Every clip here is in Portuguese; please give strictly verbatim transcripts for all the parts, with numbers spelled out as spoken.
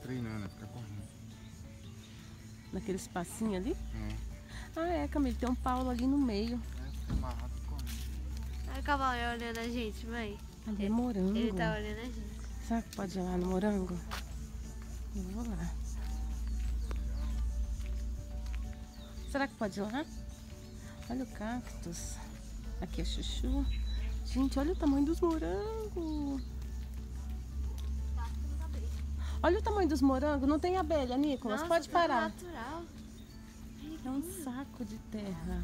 treinando, fica correndo. Naquele espacinho ali? É. Ah, é, Camille, tem um Paulo ali no meio. É, fica amarrado e correndo. Olha o cavalo olhando a gente, mãe. Ali é morango. Ele tá olhando a gente. Será que pode ir lá no morango? Eu vou lá. Será que pode ir lá? Olha o cactus. Aqui é chuchu. Gente, olha o tamanho dos morangos. Olha o tamanho dos morangos. Não tem abelha, Nicolas? Nossa, pode parar. Natural. É um saco de terra.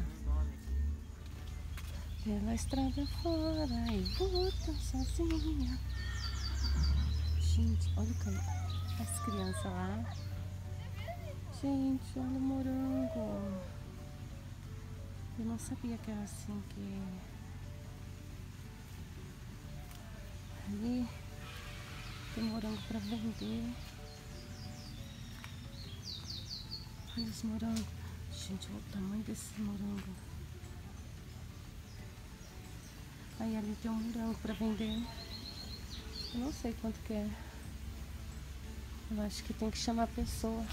Pela estrada fora e volta sozinha. Gente, olha o can... as crianças lá. Gente, olha o morango. Eu não sabia que era assim que... Ali tem morango para vender. Olha os morangos. Gente, olha o tamanho desse morango. Aí ali tem um morango para vender. Eu não sei quanto que é. Eu acho que tem que chamar a pessoa.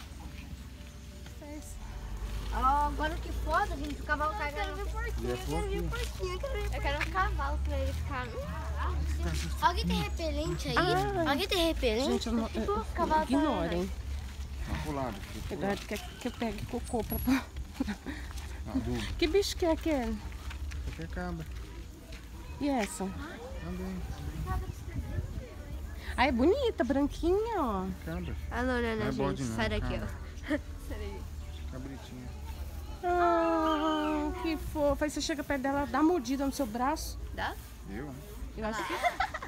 Oh, agora que foda, gente, o cavalo cai. Eu quero ver porquinho, eu quero ver porquinho, eu quero ver. Eu quero um cavalo pra ele ficar. Alguém tem repelente aí? Ah, Alguém tem repelente? gente, eu não, eu, O cavalo tá- ignorem. Vamos pro lado. Aqui, pro Verdade lado. que, que eu pegue cocô pra... Adubo. Que bicho que é aquele? Isso aqui é cabra. E essa? Também. Ah, é bonita, branquinha, ó. Cabra. Olha olhando Não a é bode gente. não, Sai daqui, cabra. ó. Sai daqui. Cabritinha. Ah, que fofa. Aí você chega perto dela, dá mordida no seu braço. Dá? Deu, né? Eu acho que...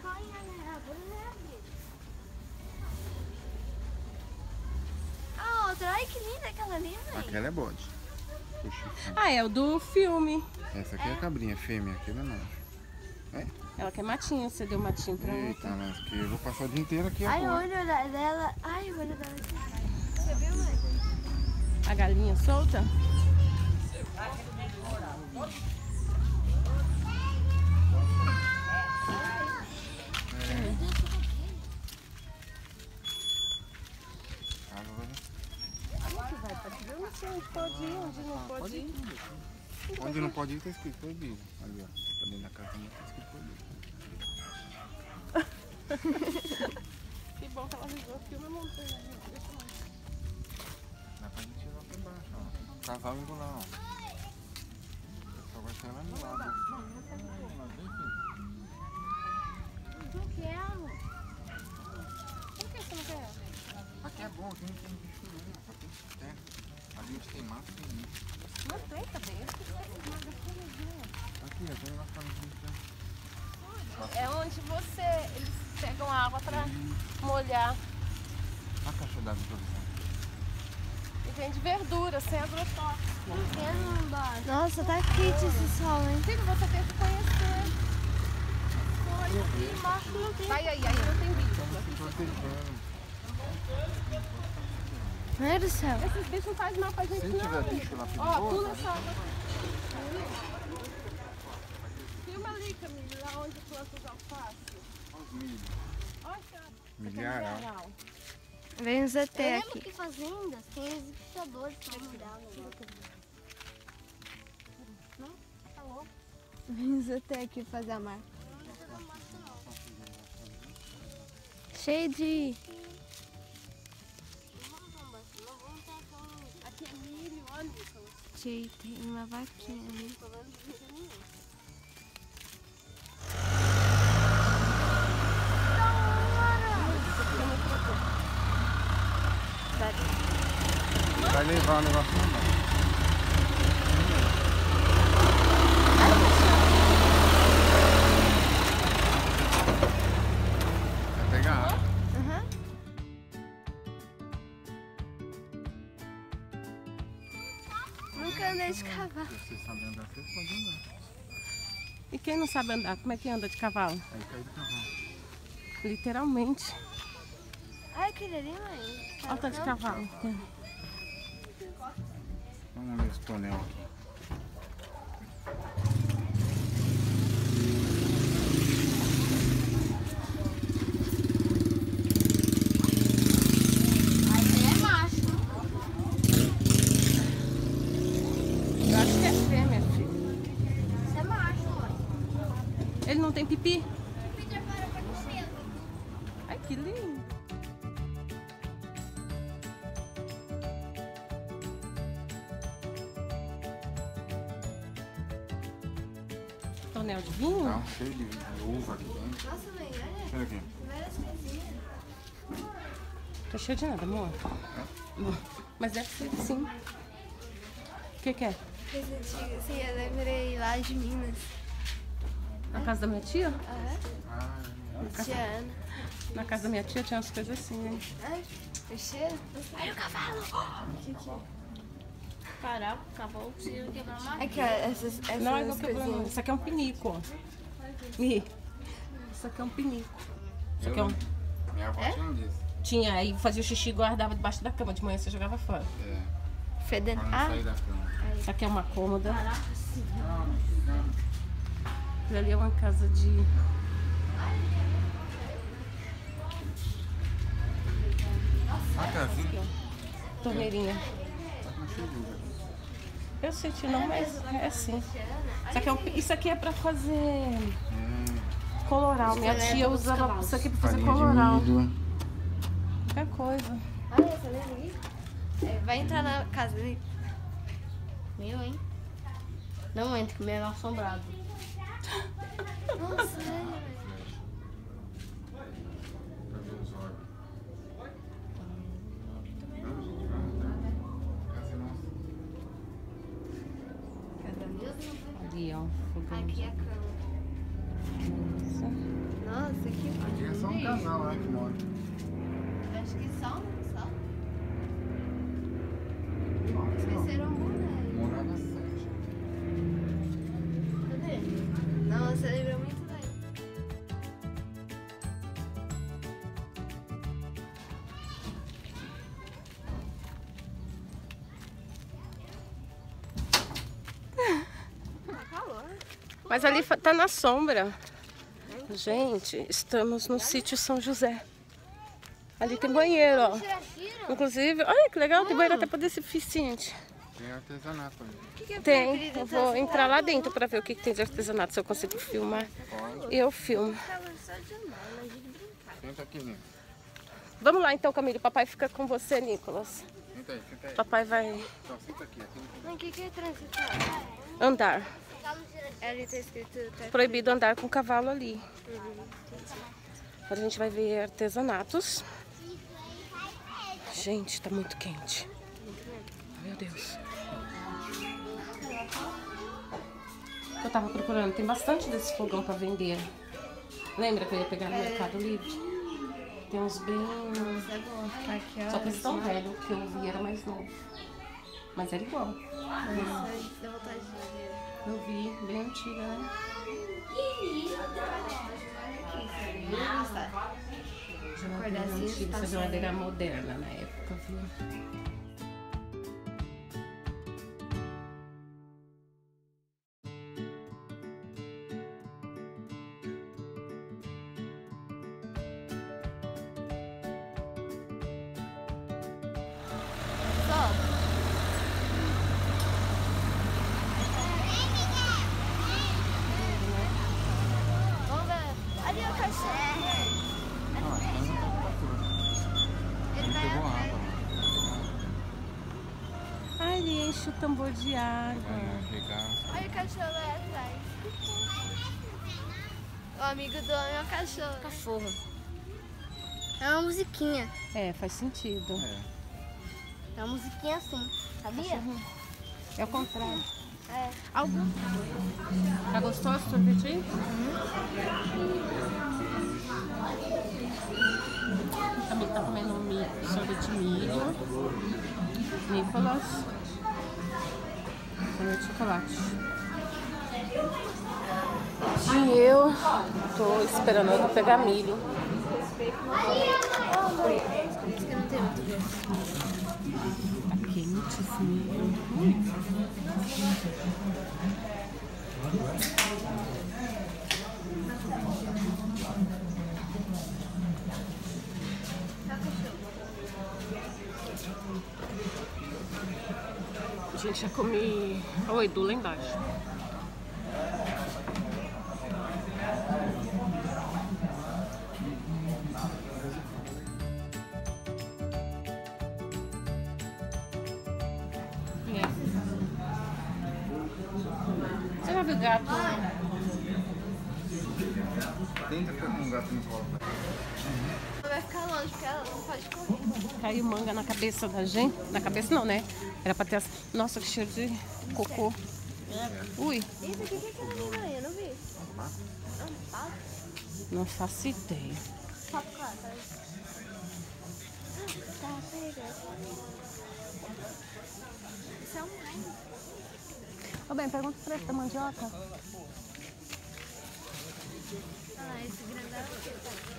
A outra, ai que linda aquela ali, mãe. Aquela é bode. O chifre. Ah, é o do filme. Essa aqui é a cabrinha fêmea, aquele é macho. É? Ela quer matinho, você deu matinho pra Eita, outra. mas que eu vou passar o dia inteiro aqui Ai, o agora. olho dela. Ai, o olho dela. Você viu, mãe? A galinha solta? Eu não sei onde pode ir, onde não pode ir. Onde não pode ir tá escrito proibido. Ali, ó. Tá dentro da casa também tá escrito proibido. Que bom que ela ligou aqui uma montanha. Dá pra gente ir lá pra baixo, ó. O casal indo lá, ó. Só vai ser lá no lado. Não quero. Por que você não quer? Aqui é bom, aqui não tem bicho nenhum, só tem terra. A gente tem mato, tem bicho. Não tem cabeça. Aqui, ó, tem uma camisinha. É onde você, eles pegam água pra molhar. A caixa d'água pra você. E vende verdura, sem agrotóxico. Nossa, tá quente esse sol, hein? Filho, você tem que conhecer. Vai aí, aí não tem bicho. Meu Deus do céu. Esses bichos não fazem mal pra gente, Se não. tiver bicho lá Ó, perigoso, pula essa água. Filma ali, Camille, lá onde planta os alface. olha os milho. Olha essa. Milharal. Vem os E T Eu lembro aqui. que fazendas tem executadores pra cuidar. Não? Tá louco. Vem os E T aqui fazer a marca. Cheio de... Aqui é milho, olha, Nicolas. Cheio, tem uma vaquinha ali. Vai levar o negócio na mão. Vai pegar água. Aham. Nunca andei de cavalo. Se você sabe andar, você pode andar. E quem não sabe andar, como é que anda de cavalo? Aí cai do cavalo. Literalmente. Ai, aquele ali, mãe. Olha o tanto de cavalo. Vamos ver esse tonel aqui. não tem pipi? Ai, que lindo. Tonel de vinho? Tá cheio de uva aqui dentro. Nossa, mãe, olha. Olha aqui. Várias coisinhas. Tô cheio de nada, amor. Não. Mas deve ser sim. O que que é? Coisa antiga, assim, eu lembrei lá de Minas. Na casa da minha tia? Aham. Ah, Tia Ana. Na casa da minha tia tinha umas coisas assim, né? Ai, o cheiro. Ai, o cavalo. Que que é? Parar, o cavalo precisa quebrar uma. É que essas, essas Não, é igual quebrando. coisinhas. Isso aqui é um pinico, ó. Mi. Isso aqui é um pinico. Isso aqui é um... minha avó tinha um disso. Tinha, aí fazia o xixi e guardava debaixo da cama. De manhã você jogava fora. É, Fedendo. pra não Ah, sair da cama. Isso aqui é uma cômoda. Não, não. Aquilo ali é uma casa de... A casinha torneirinha. tá com cheio de uva. Eu sei, tio, não, mas é assim. Isso aqui é, um- isso aqui é pra fazer Hum, coloral. Minha tia usava isso aqui pra fazer farinha coloral. de milho. Qualquer coisa. olha essa lenda aqui. É, vai entrar na casa dele. Meu, hein? Não entra, que meu é mal assombrado. Nossa, velho. Pra ver os olhos. Não, gente, vamos entrar. Casa nossa. Casa mesmo? Ali, ó. Fogão Aqui de é a cama. mesa. Nossa, que Aqui é só um casal lá que mora. acho que só um, só. Nossa, Esqueceram um boneco. morava sete. Cadê? Nossa, lembra muito daí. Tá calor. Mas ali fa- tá na sombra. Gente, estamos no sítio São José. Ali tem banheiro, ó. Inclusive, olha que legal, tem banheiro até para deficiente. Tem artesanato ali. O que que é Tem, preferido eu vou dessa entrar lá dentro para ver o que, que tem de artesanato, se eu consigo filmar. Pode. Eu filmo. calor só de andar, imagina de brincar. Senta aqui, Nico. Vamos lá então, Camille. Papai fica com você, Nicolas. Senta aí, senta aí. Papai vai Só senta aqui. aqui não Mas o que que é transitar? andar. Ali tá escrito... Tá Proibido andar com cavalo ali. Agora a gente vai ver artesanatos. Gente, tá muito quente. Meu Deus. Eu tava procurando, tem bastante desse fogão pra vender. Lembra que eu ia pegar no Mercado Livre? Tem uns bem... É bom ficar aqui, ó. Só que esse tão velho, o que eu vi era mais novo. Mas era igual. Nossa, dá vontade de ver. Eu vi, bem antiga, né? Geladeira Acordar assim, antiga, essa geladeira moderna na época, viu? Vamos ver. Ali é o cachorro. Ah, mas não tá procurando. Ele Ele vai pegou atrás. água lá. Ai, ele enche o tambor de água. Vai pegar. Olha o cachorro lá atrás. O amigo do homem é o cachorro. Cachorro. É uma musiquinha. É, faz sentido. É. É uma musiquinha assim, sabia? É o contrário. É. Algum. Tá gostoso o sorvete? Também tá comendo milho, sorvete de milho. Nicolas. Sorvete de chocolate. E eu tô esperando eu pegar milho. Isso que não tem muito gosto. Tá quente esse milho. Gente, já comi. Oi, Edu lá embaixo. gato. Tenta ficar com um gato no colo. Vai ficar longe, porque ela não pode correr. Caiu manga na cabeça da gente. Na cabeça não, né? Era pra ter as... Nossa, que cheiro de cocô. Ui. Isso aqui, o que é aquela aranha? Eu não vi. É um pato? Não faço ideia. Pato, cara. Tá, pega. Isso é um raio. Ô, bem, pergunta o preço da mandioca. Ah, esse grandão aqui.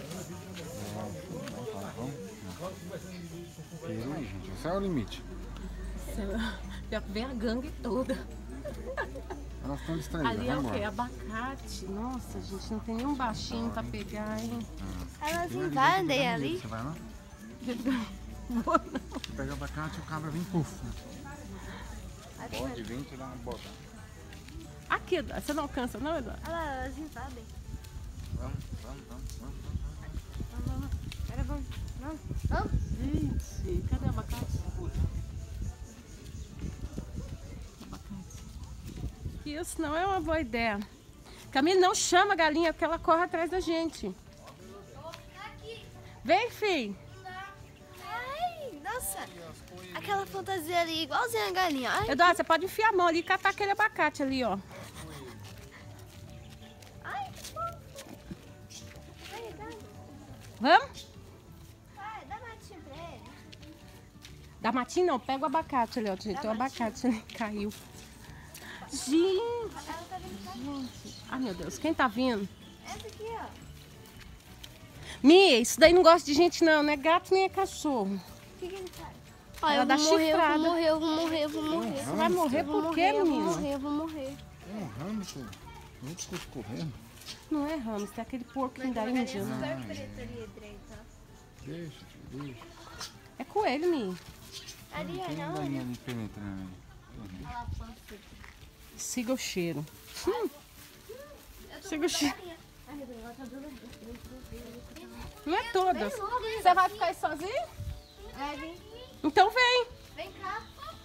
Peru, gente. Esse é o limite. Já vem a gangue toda. Elas estão distraídas. Ali é o vamos quê? embora. Abacate. Nossa, gente, não tem nenhum baixinho pra pegar, hein? Elas Tem invadem ali. ali. Você vai lá? Vou não. Você pega o abacate e o cabra vem puf. Pode vir e tirar uma bota. Aqui, Eduardo. Você não alcança, não, Eduardo? Olha lá, elas invadem. Vamos, vamos, vamos, vamos. Vamos, vamos. Agora vamos. Vamos. Vamos. Gente, cadê o abacate? Abacate. Isso não é uma boa ideia. Camille, não chama a galinha porque ela corre atrás da gente. Vem, filho. Ai, nossa. Aquela fantasia ali, igualzinha a galinha. Ai, Eduardo, você pode enfiar a mão ali e catar aquele abacate ali, ó. ai, que fofo. Vai, dá. Vamos? Vai, dá matinho pra ele. Da matinha não, pega o abacate ali, ó. Gente, tem o abacate ali, caiu. Gente, Ela tá vindo pra cá. gente. Ai, meu Deus, quem tá vindo? Essa aqui, ó. Mia, isso daí não gosta de gente não, não é gato nem é cachorro. O que, que ele faz? Ela eu dá vou morrer, eu chifrada. vou morrer, eu vou morrer, eu vou morrer. Você vai morrer Eu vou por quê, morrer, eu vou menina? morrer, eu vou morrer. É um hamster. Muito escuro correndo. Não é hamster, é aquele porquinho da Índia. super preto ali direito, ó. Deixa, filho, deixa. É coelho, Mia. Ali, ó, Tem não, galinha ali. ali penetrando. Olha lá, pança. Siga o cheiro. Hum, Eu tô siga o cheiro. Ai, meu Deus, ela tá dando... Não é todas. Você vai ficar aí sozinho? Vai, vem. Então vem. Vem cá.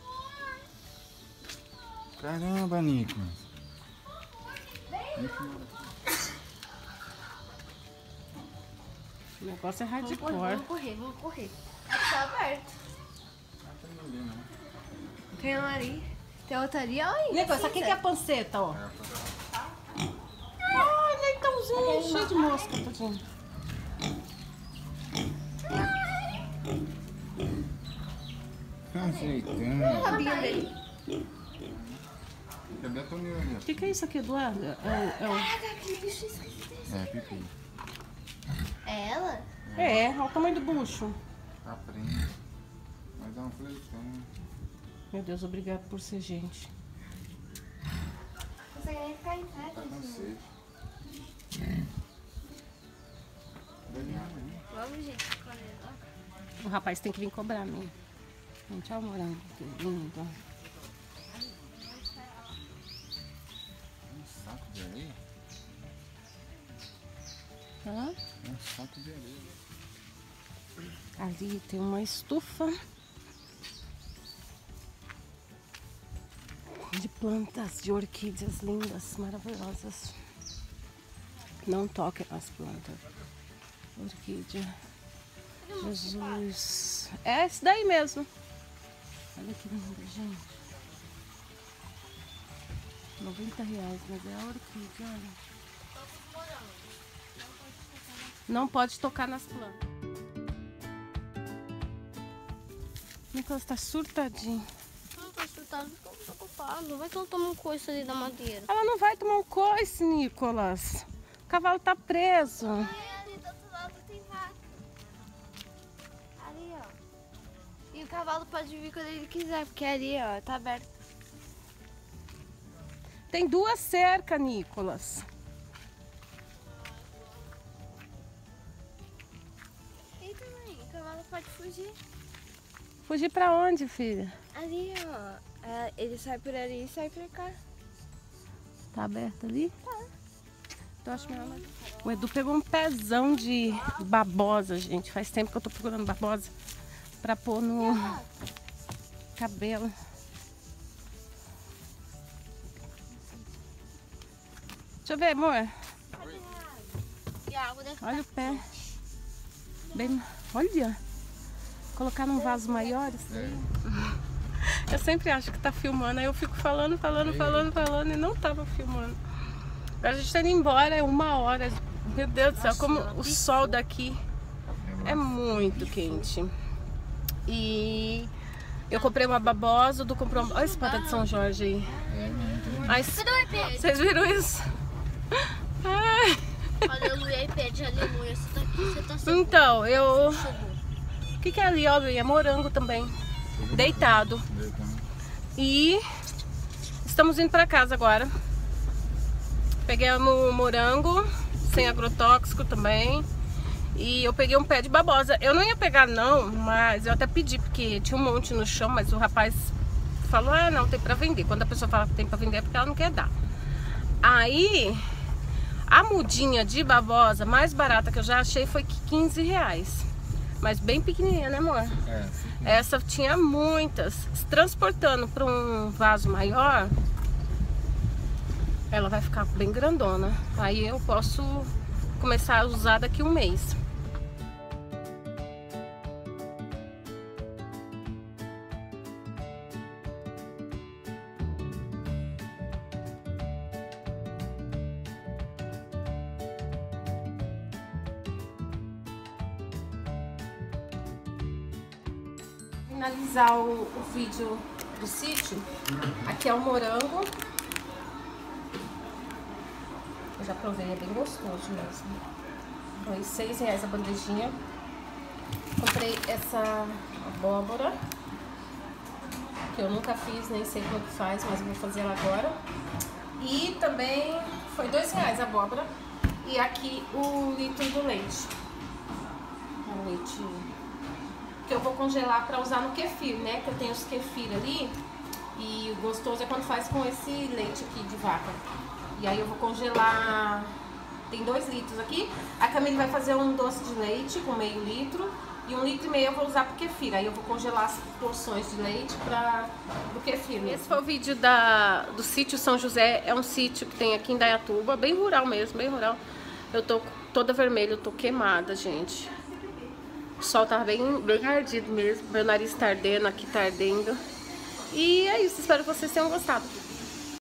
Caramba, Nico. O negócio é Vamos correr, hardcore. vamos correr, vamos correr. Aqui tá aberto. Tem um ali. Tem outro ali, olha. Nico, essa aqui que é a panceta, ó. Ai, leitãozinho, cheio de mosca, tadinho. Tá ajeitando. O rabinho dele. Cadê a torneira ali? O que, que é isso aqui, Eduardo? É, o- é, o- Caraca, que bicho esquisito. É, pipi. É ela? é, olha o tamanho do bucho. Tá prendo. Mas dá um fleitão. Meu Deus, obrigado por ser gente. Você quer ficar em pé, Tá com sede. Vamos, gente, escolher. O rapaz tem que vir cobrar, né? Gente, olha o morango. Que lindo. Um saco de areia? Hã? Um saco de areia. Ali tem uma estufa de plantas, de orquídeas lindas, maravilhosas. Não toquem nas plantas. Orquídea. Jesus. É esse daí mesmo. Olha que lindo, gente. noventa reais, mas é a orquídea, olha. Não pode tocar nas plantas. Nicolas tá surtadinho. Não tô assustado, porque eu tô ocupado. Vai que eu tomo um coice ali da madeira. Ela não vai tomar um coice, Nicolas. O cavalo tá preso. Ai, ali do outro lado tem vaca. Ali, ó. E o cavalo pode vir quando ele quiser, porque ali, ó, tá aberto. Tem duas cercas, Nicolas. Eita, mãe, o cavalo pode fugir. Fugir pra onde, filha? Ali, ó. É, ele sai por ali e sai pra cá. Tá aberto ali? Tá. Então acho melhor. mais- O Edu pegou um pezão de babosa, gente. Faz tempo que eu tô procurando babosa pra pôr no cabelo. Deixa eu ver, amor. E a água deve Olha o pé. Bem, olha. Colocar num vaso maior, assim. É. Eu sempre acho que tá filmando, aí eu fico falando, falando, falando, falando e não tava filmando. Agora a gente tá indo embora, é uma hora. Meu Deus do céu, como o sol daqui é muito quente. E eu comprei uma babosa, o Du comprou uma... Olha a espada de São Jorge aí. Ai, vocês viram isso? Ai. Aleluia, e pede aleluia. Você tá aqui, você tá seguro. Então, eu... O que que é ali, ó? É morango também. Deitado. E estamos indo pra casa agora. Pegamos morango, sem agrotóxico também. E eu peguei um pé de babosa. Eu não ia pegar não, mas eu até pedi, porque tinha um monte no chão, mas o rapaz falou, ah, não, tem pra vender. Quando a pessoa fala que tem pra vender é porque ela não quer dar. Aí, a mudinha de babosa mais barata que eu já achei foi quinze reais. Mas bem pequenininha, né, amor? É. Essa tinha muitas. Transportando para um vaso maior, ela vai ficar bem grandona. Aí eu posso começar a usar daqui a um mês. Finalizar o, o vídeo do sítio. Aqui é o morango. Eu já provei, é bem gostoso mesmo. Foi seis reais a bandejinha. Comprei essa abóbora, que eu nunca fiz, nem sei como que faz, mas eu vou fazer ela agora. E também foi dois reais a abóbora. E aqui o litro do leite. O leite que eu vou congelar para usar no kefir, né? Que eu tenho os kefir ali. E o gostoso é quando faz com esse leite aqui de vaca. E aí eu vou congelar, tem dois litros aqui. A Camille vai fazer um doce de leite com meio litro. E um litro e meio eu vou usar pro kefir. Aí eu vou congelar as porções de leite para o kefir mesmo. Esse foi o vídeo da, do sítio São José. É um sítio que tem aqui em Indaiatuba, bem rural mesmo, bem rural. Eu tô toda vermelha, eu tô queimada, gente. O sol tá bem, bem ardido mesmo. Meu nariz tá ardendo, aqui tá ardendo. E é isso, espero que vocês tenham gostado.